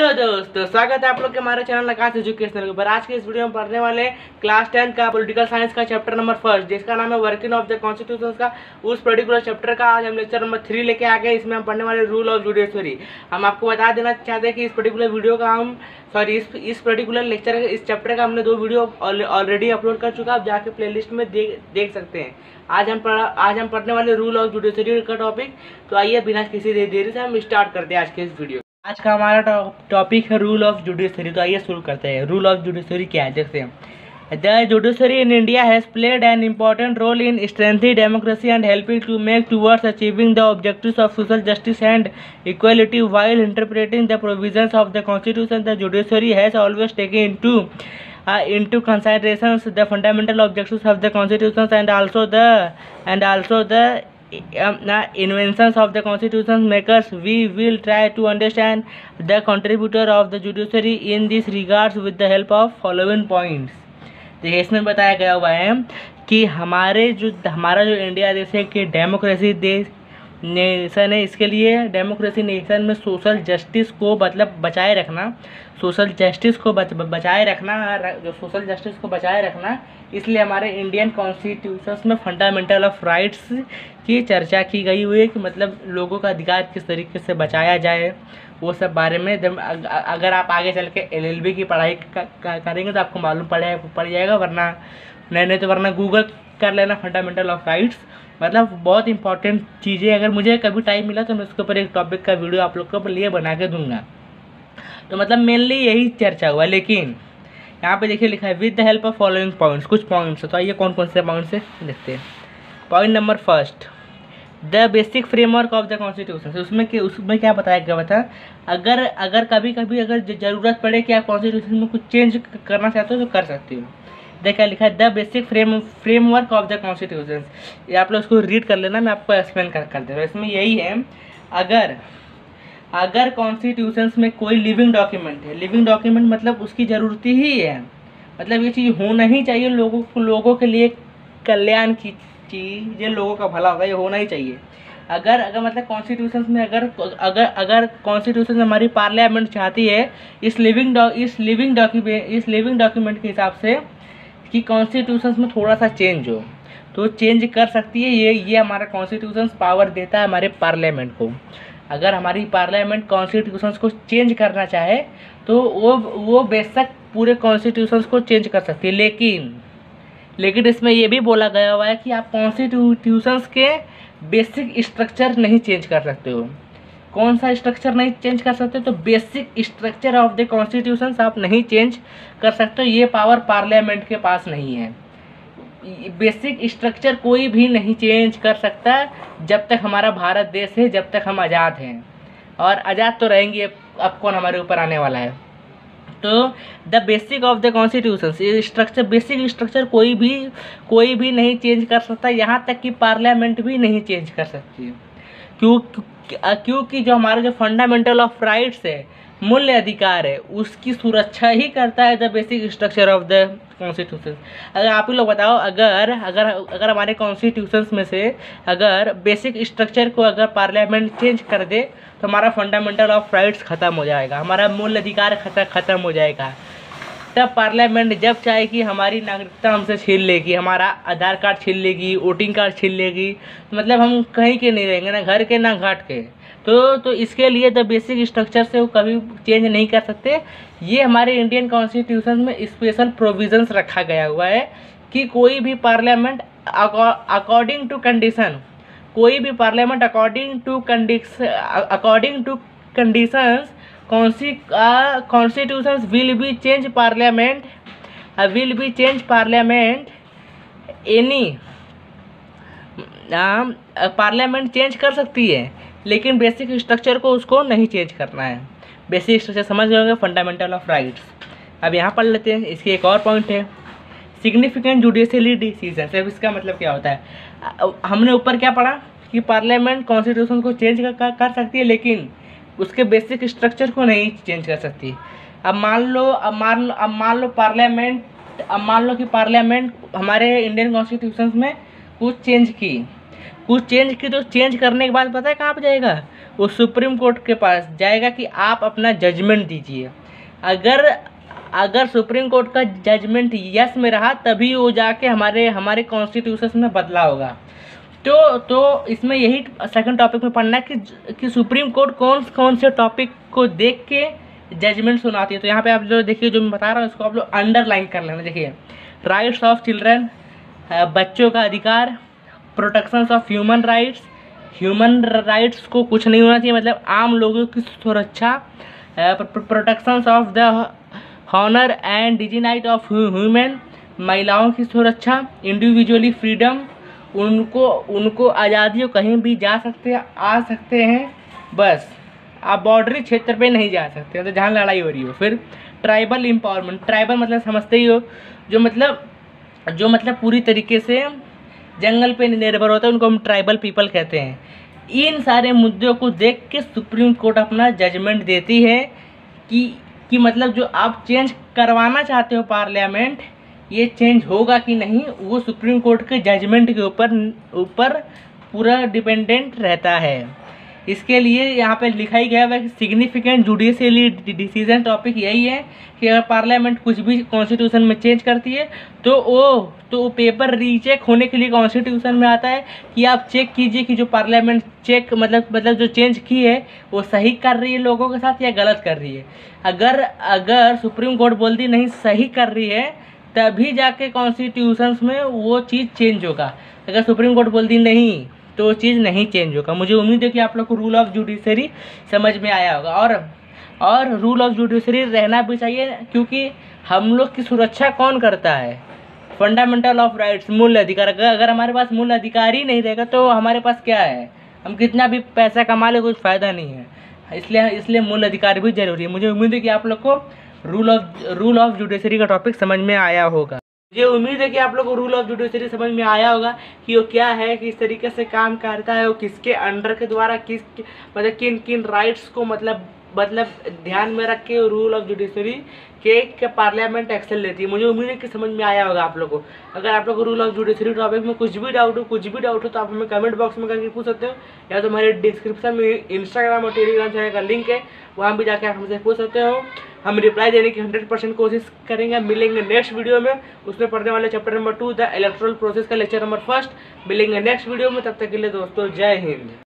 Hello दोस्तों, स्वागत है आप लोग के हमारे चैनल आकाश एजुकेशनल के ऊपर। आज के इस वीडियो में पढ़ने वाले क्लास 10 का पॉलिटिकल साइंस का चैप्टर नंबर 1 जिसका नाम है वर्किंग ऑफ द कॉन्स्टिट्यूशन का। उस पर्टिकुलर चैप्टर का आज हम लेक्चर नंबर 3 लेके आ गए। इसमें हम पढ़ने वाले रूल ऑफ जुडिशरी। हम आपको बता देना चाहते हैं कि इस पर्टिकुलर वीडियो का इस पर्टिकुलर लेक्चर इस चैप्टर का हमने 2 वीडियो ऑलरेडी अपलोड कर चुका है। आप जाके प्लेलिस्ट में देख सकते हैं। आज हम पढ़ने वाले रूल ऑफ जुडिशरी का टॉपिक। तो आइए बिना किसी देरी से हम स्टार्ट करते हैं आज के इस वीडियो। आज का हमारा टॉपिक है रूल ऑफ जुडिशरी। तो आइए शुरू करते हैं। रूल ऑफ जुडिशरी क्या है, देखते हैं। The judiciary in India has played an important role in strengthening democracy and helping to make towards achieving the objectives of social justice and equality while interpreting the provisions of the constitution. The judiciary has always taken into considerations the fundamental objectives of the constitutions and also the inventions of the constitution makers. We will try to understand the contributor of the judiciary in this regards with the help of following points. देखिए, इसमें बताया गया हुआ है कि हमारा जो India देश है कि डेमोक्रेसी देश नेशन है। इसके लिए डेमोक्रेसी नेशन में सोशल जस्टिस को मतलब बचाए रखना, सोशल जस्टिस को बचाए रखना, इसलिए हमारे इंडियन कॉन्स्टिट्यूशन में फंडामेंटल ऑफ राइट्स की चर्चा की गई हुई है कि मतलब लोगों का अधिकार किस तरीके से बचाया जाए, वो सब बारे में। अगर आप आगे चल के LLB की पढ़ाई करेंगे तो आपको मालूम पड़ जाएगा, वरना नहीं तो वरना गूगल कर लेना फंडामेंटल ऑफ राइट्स। मतलब बहुत इंपॉर्टेंट चीज़ें। अगर मुझे कभी टाइम मिला तो मैं उसके ऊपर एक टॉपिक का वीडियो आप लोग के लिए बना के दूंगा। तो मतलब मेनली यही चर्चा हुआ। लेकिन यहाँ पे देखिए लिखा है with the help of following points, कुछ पॉइंट्स। तो आइए कौन कौन से पॉइंट्स है देखते हैं। Point number 1, the basic framework of the constitution. उसमें क्या बताया गया बता, अगर कभी अगर ज़रूरत पड़े कि आप कॉन्स्टिट्यूशन में कुछ चेंज करना चाहते हो तो कर सकते हो। देखा लिखा है the basic framework of the constitution. ये आप लोग इसको रीड कर लेना, मैं आपको एक्सप्लेन कर देता हूँ। इसमें यही है, अगर कॉन्स्टिट्यूशंस में कोई लिविंग डॉक्यूमेंट है, लिविंग डॉक्यूमेंट मतलब उसकी ज़रूरत ही है, मतलब ये चीज़ होना ही चाहिए, लोगों के लिए कल्याण की चीज़, ये लोगों का भला होगा, ये होना ही चाहिए। अगर मतलब कॉन्स्टिट्यूशंस में अगर कॉन्स्टिट्यूशन में हमारी पार्लियामेंट चाहती है इस लिविंग डॉक्यूमेंट के हिसाब से कि कॉन्स्टिट्यूशंस में थोड़ा सा चेंज हो तो चेंज कर सकती है। ये हमारा कॉन्स्टिट्यूशन पावर देता है हमारे पार्लियामेंट को। अगर हमारी पार्लियामेंट कॉन्स्टिट्यूशंस को चेंज करना चाहे तो वो बेशक पूरे कॉन्स्टिट्यूशंस को चेंज कर सकती है। लेकिन इसमें ये भी बोला गया हुआ है कि आप कॉन्स्टिट्यूशंस के बेसिक स्ट्रक्चर नहीं चेंज कर सकते हो। कौन सा स्ट्रक्चर नहीं चेंज कर सकते, तो basic structure of the constitution आप नहीं चेंज कर सकते हो। ये पावर पार्लियामेंट के पास नहीं है। बेसिक स्ट्रक्चर कोई भी नहीं चेंज कर सकता जब तक हमारा भारत देश है, जब तक हम आज़ाद हैं, और आज़ाद तो रहेंगे। अब कौन हमारे ऊपर आने वाला है। तो the basic of the constitution structure, basic structure कोई भी नहीं चेंज कर सकता, यहाँ तक कि पार्लियामेंट भी नहीं चेंज कर सकती। क्योंकि जो हमारा जो फंडामेंटल ऑफ राइट्स है, मूल्य अधिकार है, उसकी सुरक्षा ही करता है the basic structure of the constitution. अगर आप ही लोग बताओ, अगर हमारे कॉन्स्टिट्यूशंस में से अगर बेसिक स्ट्रक्चर को अगर पार्लियामेंट चेंज कर दे तो हमारा फंडामेंटल ऑफ राइट्स ख़त्म हो जाएगा, हमारा मूल्य अधिकार ख़त्म हो जाएगा। तब पार्लियामेंट जब चाहे कि हमारी नागरिकता हमसे छीन लेगी, हमारा आधार कार्ड छीन लेगी, वोटिंग कार्ड छीन लेगी, तो मतलब हम कहीं के नहीं रहेंगे, ना घर के ना घाट के। तो इसके लिए द बेसिक स्ट्रक्चर से वो कभी चेंज नहीं कर सकते। ये हमारे इंडियन कॉन्स्टिट्यूशन में स्पेशल प्रोविजंस रखा गया हुआ है कि कोई भी पार्लियामेंट अकॉर्डिंग टू कंडीशन, कोई भी parliament according to conditions constitutions will be change parliament any parliament change कर सकती है, लेकिन बेसिक स्ट्रक्चर को उसको नहीं चेंज करना है। बेसिक स्ट्रक्चर समझ गए होंगे, फंडामेंटल ऑफ राइट्स। अब यहाँ पढ़ लेते हैं। इसकी एक और पॉइंट है सिग्निफिकेंट जुडिशियली डिसीजन। अब इसका मतलब क्या होता है, हमने ऊपर क्या पढ़ा कि पार्लियामेंट कॉन्स्टिट्यूशन को चेंज कर सकती है, लेकिन उसके बेसिक स्ट्रक्चर को नहीं चेंज कर सकती। अब मान लो कि पार्लियामेंट हमारे इंडियन कॉन्स्टिट्यूशन में कुछ चेंज की तो चेंज करने के बाद पता है कहाँ पर जाएगा, वो सुप्रीम कोर्ट के पास जाएगा कि आप अपना जजमेंट दीजिए। अगर सुप्रीम कोर्ट का जजमेंट यस में रहा तभी वो जाके हमारे कॉन्स्टिट्यूशन में बदला होगा। तो इसमें यही सेकंड टॉपिक में पढ़ना है कि सुप्रीम कोर्ट कौन से टॉपिक को देख के जजमेंट सुनाती है। तो यहाँ पे आप जो देखिए, जो मैं बता रहा हूँ इसको आप लोग अंडरलाइन कर लेना। देखिए, राइट्स ऑफ चिल्ड्रन, बच्चों का अधिकार, प्रोटेक्शन ऑफ ह्यूमन राइट्स को कुछ नहीं होना चाहिए, मतलब आम लोगों की सुरक्षा, protection of the honour and dignity of human, महिलाओं की सुरक्षा, इंडिविजुअली फ्रीडम, उनको आज़ादी, कहीं भी जा सकते हैं, आ सकते हैं, बस आप बॉर्डरी क्षेत्र पे नहीं जा सकते, मतलब जहाँ लड़ाई हो रही हो। फिर ट्राइबल एम्पावरमेंट, ट्राइबल मतलब समझते ही हो, जो मतलब पूरी तरीके से जंगल पे निर्भर होता है, उनको हम ट्राइबल पीपल कहते हैं। इन सारे मुद्दों को देख के सुप्रीम कोर्ट अपना जजमेंट देती है कि मतलब जो आप चेंज करवाना चाहते हो पार्लियामेंट, ये चेंज होगा कि नहीं, वो सुप्रीम कोर्ट के जजमेंट के ऊपर पूरा डिपेंडेंट रहता है। इसके लिए यहाँ पे लिखा ही गया है कि सिग्निफिकेंट जुडिशियली डिसीजन, टॉपिक यही है कि अगर पार्लियामेंट कुछ भी कॉन्स्टिट्यूशन में चेंज करती है तो वो पेपर रीचेक होने के लिए कॉन्स्टिट्यूशन में आता है कि आप चेक कीजिए कि जो पार्लियामेंट चेक मतलब जो चेंज की है वो सही कर रही है लोगों के साथ या गलत कर रही है। अगर सुप्रीम कोर्ट बोलती नहीं सही कर रही है तभी जाके कॉन्स्टिट्यूशन में वो चीज़ चेंज होगा। अगर सुप्रीम कोर्ट बोलती नहीं तो वो चीज़ नहीं चेंज होगा। मुझे उम्मीद है कि आप लोग को रूल ऑफ जुडिशरी समझ में आया होगा, और रूल ऑफ जुडिशरी रहना भी चाहिए, क्योंकि हम लोग की सुरक्षा कौन करता है? फंडामेंटल ऑफ राइट्स, मूल अधिकार। अगर हमारे पास मूल अधिकार ही नहीं रहेगा तो हमारे पास क्या है? हम कितना भी पैसा कमा ले कुछ फ़ायदा नहीं है। इसलिए मूल अधिकार भी जरूरी है। मुझे उम्मीद है कि आप लोग को रूल ऑफ जुडिशरी का टॉपिक समझ में आया होगा। मुझे उम्मीद है कि आप लोग को रूल ऑफ जुडिशरी समझ में आया होगा कि वो क्या है, किस तरीके से काम करता है, वो किसके अंडर के द्वारा मतलब किन राइट्स को मतलब ध्यान में रख के रूल ऑफ जुडिशरी के पार्लियामेंट एक्शन लेती है। मुझे उम्मीद है कि समझ में आया होगा आप लोग को। अगर आप लोग को रूल ऑफ जुडिशरी टॉपिक में कुछ भी डाउट हो तो आप हमें कमेंट बॉक्स में करके पूछ सकते हो, या तो हमारे डिस्क्रिप्शन में इंस्टाग्राम और टेलीग्राम चैनल का लिंक है, वहाँ भी जाके आप हमसे पूछ सकते हो। हम रिप्लाई देने की 100% कोशिश करेंगे। मिलेंगे नेक्स्ट वीडियो में, उसमें पढ़ने वाले chapter number 2 the electoral process का लेक्चर नंबर 1 मिलेंगे नेक्स्ट वीडियो में। तब तक के लिए दोस्तों जय हिंद।